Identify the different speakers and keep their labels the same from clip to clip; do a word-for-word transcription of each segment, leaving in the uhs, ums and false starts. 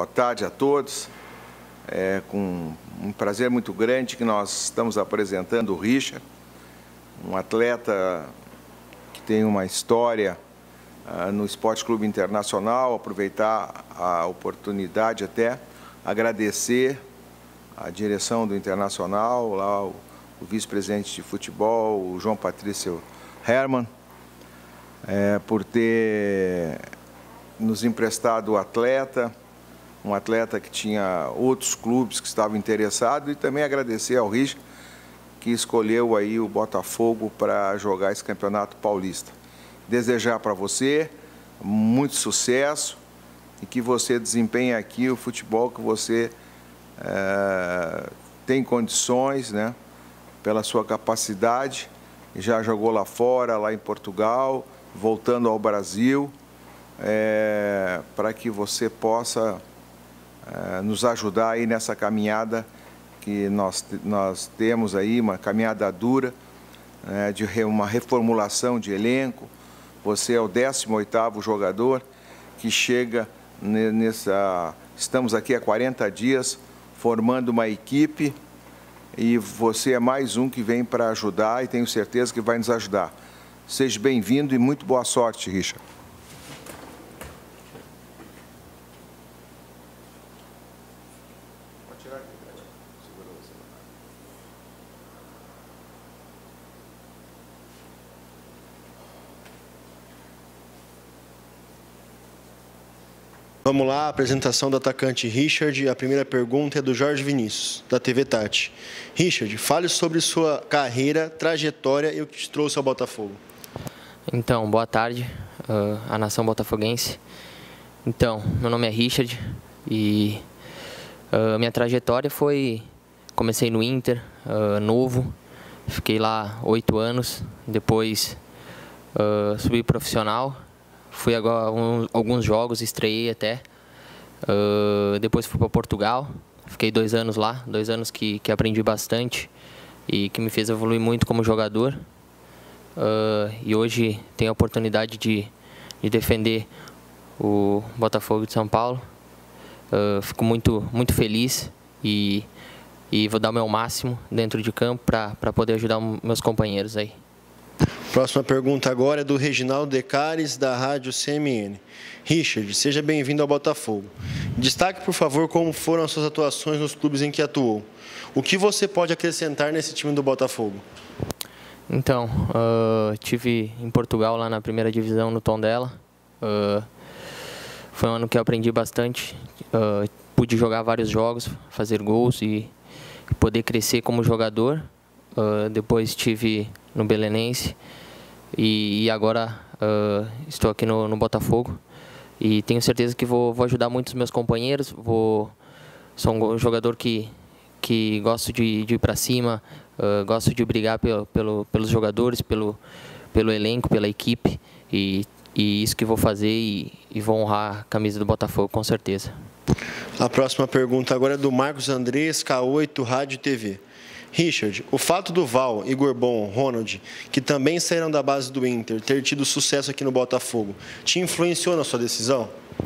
Speaker 1: tarde a todos. É com um prazer muito grande que nós estamos apresentando o Richard, um atleta que tem uma história uh, no Esporte Clube Internacional. Aproveitar a oportunidade até agradecer a direção do Internacional, lá o, o vice-presidente de futebol, o João Patrício Hermann, é, por ter nos emprestado o atleta, um atleta que tinha outros clubes que estavam interessados, e também agradecer ao Richard, que escolheu aí o Botafogo para jogar esse Campeonato Paulista. Desejar para você muito sucesso e que você desempenhe aqui o futebol que você é, tem condições, né, pela sua capacidade. Já jogou lá fora, lá em Portugal, voltando ao Brasil, é, para que você possa é, nos ajudar aí nessa caminhada que nós, nós temos aí, uma caminhada dura, é, de uma reformulação de elenco. Você é o décimo oitavo jogador que chega nessa... Estamos aqui há quarenta dias formando uma equipe e você é mais um que vem para ajudar e tenho certeza que vai nos ajudar. Seja bem-vindo e muito boa sorte, Richard.
Speaker 2: Vamos lá, a apresentação do atacante Richard. A primeira pergunta é do Jorge Vinícius, da T V Tati. Richard, fale sobre sua carreira, trajetória e o que te trouxe ao Botafogo.
Speaker 3: Então, boa tarde, uh, a nação botafoguense. Então, meu nome é Richard e uh, minha trajetória foi... Comecei no Inter, uh, novo, fiquei lá oito anos, depois uh, subi profissional. Fui agora um, alguns jogos, estreiei até. Uh, depois fui para Portugal, fiquei dois anos lá, dois anos que, que aprendi bastante e que me fez evoluir muito como jogador. Uh, e hoje tenho a oportunidade de, de defender o Botafogo de São Paulo. Uh, fico muito, muito feliz e, e vou dar o meu máximo dentro de campo para poder ajudar meus companheiros aí.
Speaker 2: Próxima pergunta agora é do Reginaldo Decares, da Rádio C M N. Richard, seja bem-vindo ao Botafogo. Destaque, por favor, como foram as suas atuações nos clubes em que atuou. O que você pode acrescentar nesse time do Botafogo?
Speaker 3: Então, uh, tive em Portugal, lá na primeira divisão, no Tondela. Uh, foi um ano que eu aprendi bastante. Uh, pude jogar vários jogos, fazer gols e poder crescer como jogador. Uh, depois estive no Belenense e, e agora uh, estou aqui no, no Botafogo e tenho certeza que vou, vou ajudar muitos meus companheiros. Vou, sou um jogador que, que gosto de, de ir para cima, uh, gosto de brigar pelo, pelo, pelos jogadores, pelo, pelo elenco, pela equipe e, e isso que vou fazer e, e vou honrar a camisa do Botafogo com certeza.
Speaker 2: A próxima pergunta agora é do Marcos Andrés, K oito, Rádio e T V. Richard, o fato do Val, Igor Bom, Ronald, que também saíram da base do Inter, ter tido sucesso aqui no Botafogo, te influenciou na sua decisão?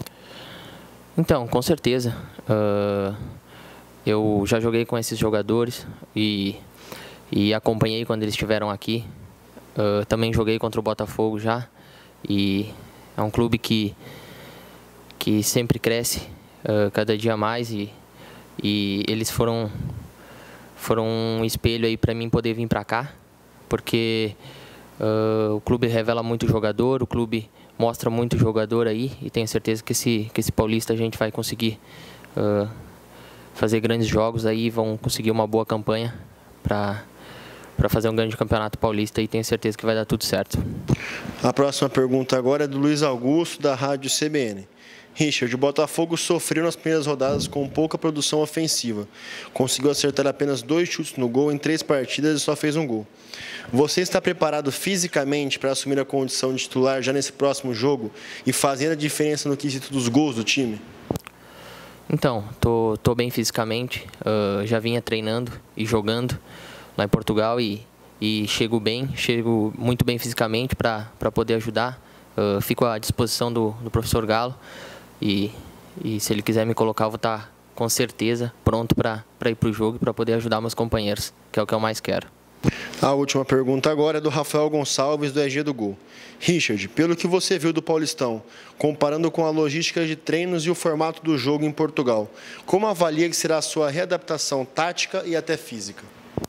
Speaker 3: Então, com certeza. Uh, eu já joguei com esses jogadores e, e acompanhei quando eles estiveram aqui. Uh, também joguei contra o Botafogo já. E é um clube que, que sempre cresce uh, cada dia mais e, e eles foram... foram um espelho aí para mim poder vir para cá, porque uh, o clube revela muito jogador, o clube mostra muito jogador aí e tenho certeza que esse, que esse paulista a gente vai conseguir uh, fazer grandes jogos aí, vão conseguir uma boa campanha para para fazer um grande campeonato paulista e tenho certeza que vai dar tudo certo.
Speaker 2: A próxima pergunta agora é do Luiz Augusto, da Rádio C B N. Richard, o Botafogo sofreu nas primeiras rodadas com pouca produção ofensiva. Conseguiu acertar apenas dois chutes no gol em três partidas e só fez um gol. Você está preparado fisicamente para assumir a condição de titular já nesse próximo jogo e fazendo a diferença no quesito dos gols do time?
Speaker 3: Então, tô, tô bem fisicamente. Uh, já vinha treinando e jogando lá em Portugal e, e chego bem, chego muito bem fisicamente para para poder ajudar. Uh, fico à disposição do, do professor Galo. E e se ele quiser me colocar, eu vou estar com certeza pronto para ir para o jogo e para poder ajudar meus companheiros, que é o que eu mais quero.
Speaker 2: A última pergunta agora é do Rafael Gonçalves, do E G do Gol. Richard, pelo que você viu do Paulistão, comparando com a logística de treinos e o formato do jogo em Portugal, como avalia que será a sua readaptação tática e até física?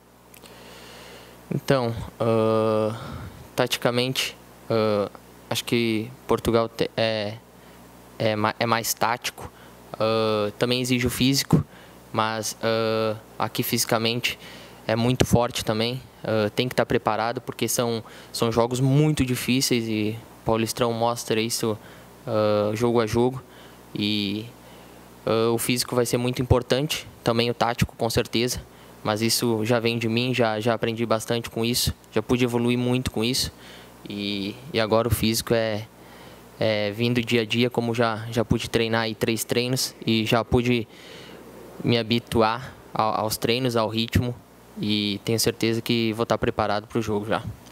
Speaker 3: Então, uh, taticamente, uh, acho que Portugal te, é, é, é mais tático, uh, também exige o físico, mas uh, aqui fisicamente é muito forte também, uh, tem que estar preparado porque são, são jogos muito difíceis e o Paulistão mostra isso uh, jogo a jogo e uh, o físico vai ser muito importante, também o tático com certeza, mas isso já vem de mim, já, já aprendi bastante com isso, já pude evoluir muito com isso e, e agora o físico é, é vindo dia a dia, como já, já pude treinar aí três treinos e já pude me habituar aos treinos, ao ritmo, e tenho certeza que vou estar preparado para o jogo já.